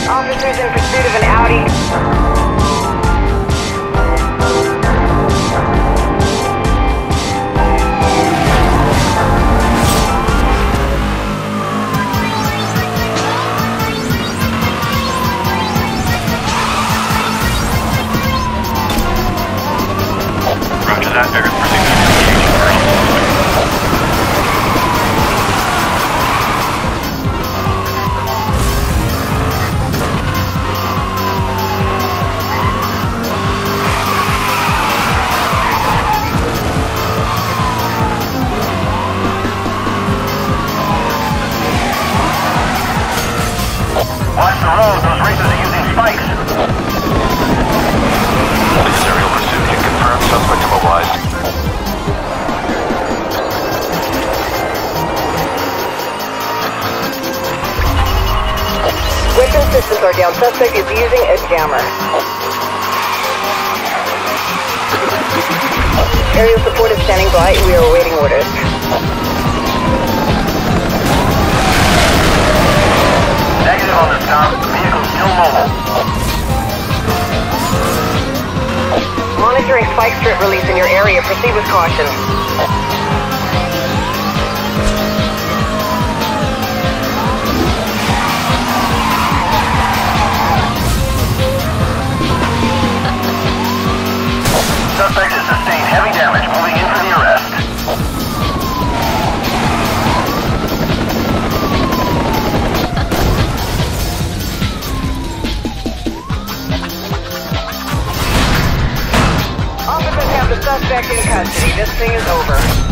Officers in pursuit of an Audi. Roger that, they're proceeding to investigation first. Watch the road, those racers are using spikes. This is aerial pursuit. Can confirm suspect immobilized. Weapon systems are down. Suspect is using a jammer. Aerial support is standing by. We are awaiting orders. Negative on this com. Vehicle still mobile. Monitoring spike strip release in your area. Proceed with caution. Suspect has sustained heavy damage. Moving in for the arrest. Officers have the suspect in custody. This thing is over.